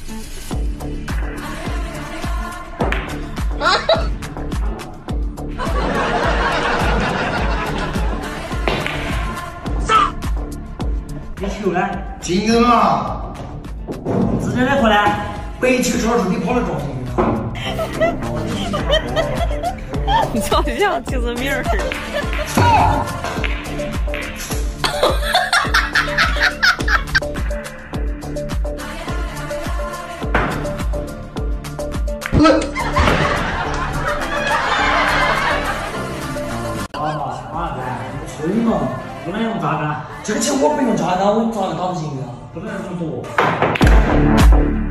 你球呢？ 进去嘛！ 之前那颗呢？ 北汽车是你跑来撞进去的。 你好像记字名儿似的。 吹嘛，不能用炸弹。 这个钱我不用炸弹，我咋个打不进去啊？ 不能用多。